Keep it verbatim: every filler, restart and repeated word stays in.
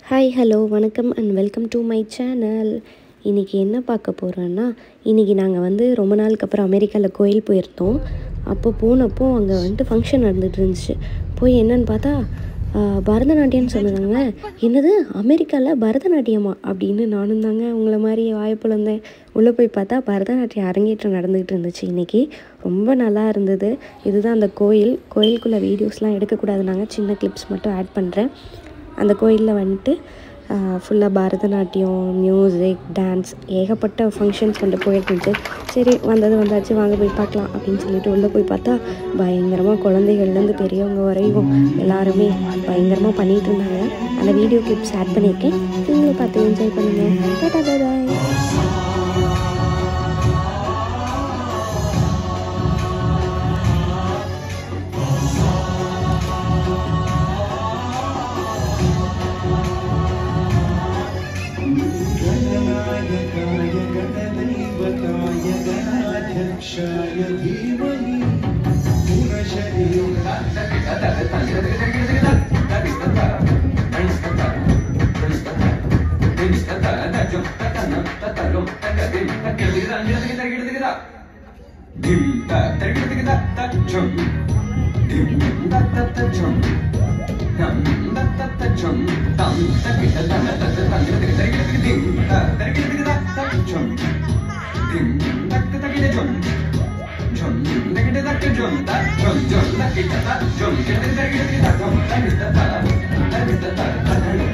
Hi hello வணக்கம் and welcome to my channel. இன்றைக்கி என்ன பார்க்க போகிறோன்னா, இன்றைக்கி நாங்கள் வந்து ரொம்ப நாளுக்கு அப்புறம் அமெரிக்காவில் கோயில் போயிருந்தோம். அப்போ போனப்போ அங்கே வந்துட்டு ஃபங்க்ஷன் நடந்துகிட்டு இருந்துச்சு. போய் என்னன்னு பார்த்தா பரதநாட்டியம்னு சொன்னாங்க. என்னது அமெரிக்காவில் பரதநாட்டியமா அப்படின்னு நானும் தாங்க உங்களை மாதிரி வாய்ப்புலந்தேன். உள்ளே போய் பார்த்தா பரதநாட்டியம் அரங்கேற்றம் நடந்துகிட்டு இருந்துச்சு. இன்றைக்கி ரொம்ப நல்லா இருந்தது. இதுதான் அந்த கோயில். கோயிலுக்குள்ளே வீடியோஸ்லாம் எடுக்கக்கூடாதுனாங்க, சின்ன கிளிப்ஸ் மட்டும் ஆட் பண்ணுறேன். அந்த கோயிலில் வந்துட்டு ஃபுல்லாக பரதநாட்டியம், மியூசிக், டான்ஸ், ஏகப்பட்ட ஃபங்க்ஷன்ஸ் வந்து போயிட்டுருந்துச்சு. சரி வந்தது வந்தாச்சு, வாங்க போய் பார்க்கலாம் அப்படின்னு சொல்லிட்டு உள்ளே போய் பார்த்தா பயங்கரமாக குழந்தைகள்லேருந்து பெரியவங்க வரையும் எல்லாருமே பயங்கரமாக பண்ணிகிட்டு இருந்தாங்க. அந்த வீடியோ கிளிப்ஸ் ஆட் பண்ணியிருக்கேன், நீங்களும் பார்த்து என்ஜாய் பண்ணுங்கள். Tata bye bye. गणाध्यक्षाय धीमहि गुणशरीरं Jump, jump,